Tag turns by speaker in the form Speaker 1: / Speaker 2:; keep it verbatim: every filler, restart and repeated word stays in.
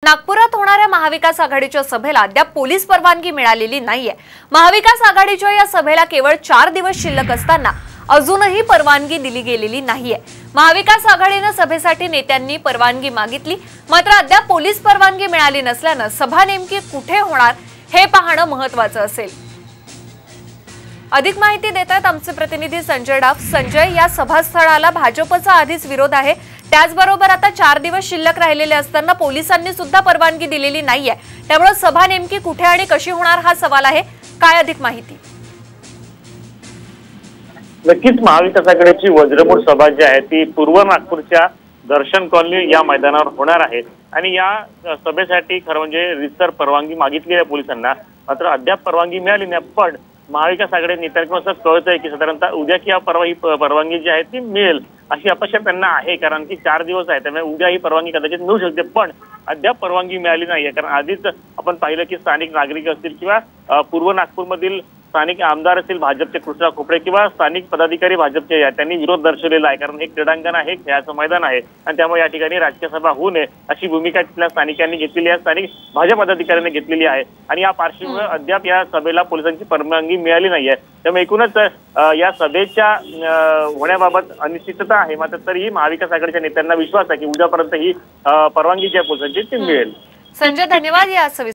Speaker 1: नागपुरात होणाऱ्या महाविकास आघाडीच्या सभेला अद्याप पोलीस परवानगी मिळालेली नाहीये। महाविकास आघाडीच्या या सभेला केवळ चार दिवस शिल्लक असताना अजूनही परवानगी दिली गेलेली नाहीये। महाविकास आघाडीने सभेसाठी नेत्यांनी परवानगी मागितली, मात्र अद्याप पोलीस परवानगी मिळाली नसल्याने सभा नेमकी कुठे होणार हे पाहणं महत्त्वाचं असेल। अधिक माहिती देत आहेत आमचे प्रतिनिधी संजय डाफ। संजय, या सभास्थळाला भाजपचा आधीच विरोध आहे, त्याचबरोबर आता चार दिवस शिल्लक राहिलेले असताना पोलिसांनी सुद्धा परवानगी दिलेली नाहीये, त्यामुळे सभा नेमकी कुठे आणि कशी होणार हा सवाल आहे। काय अधिक माहिती?
Speaker 2: नक्कीच महाविकास आघाडीची वज्रमूळ सभा जी आहे ती पूर्व नागपूरच्या दर्शन कॉलनी या मैदानावर होणार आहे आणि या सभेसाठी खरं म्हणजे रितसर परवानगी मागितली आहे पोलिसांना, मात्र अद्याप परवानगी मिळाली नाही। पण महाविकास आघाडी नेत्यांकडून असं कळतंय की साधारणतः उद्या किंवा परवा ही परवानगी जी आहे ती मिळेल अशी अपेक्षा त्यांना आहे, कारण की चार दिवस आहे त्यामुळे उद्या ही परवानगी कदाचित मिळू शकते, पण अद्याप परवानगी मिळाली नाहीये। कारण आधीच आपण पाहिलं की स्थानिक नागरिक असतील किंवा पूर्व नागपूरमधील स्थानिक आमदार असतील भाजपचे कृष्णा खोपडे किंवा स्थानिक पदाधिकारी भाजपचे त्यांनी विरोध दर्शवलेला आहे, कारण एक क्रीडांगण आहे, खेळाचं मैदान आहे आणि त्यामुळे या ठिकाणी राजकीय सभा होऊ नये अशी भूमिका तिथल्या स्थानिकांनी घेतलेली आहे, स्थानिक भाजप पदाधिकाऱ्यांनी घेतलेली आहे आणि या पार्श्वभूमीवर अद्याप या सभेला पोलिसांची परवानगी मिळाली नाहीये। त्यामुळे एकूणच या सभेच्या होण्याबाबत अनिश्चितता आहे, मात्र तरीही महाविकास आघाडीच्या नेत्यांना विश्वास आहे की उद्यापर्यंत ही परवानगी जी आहे पोलिसांची ती मिळेल।
Speaker 1: संजय, धन्यवाद या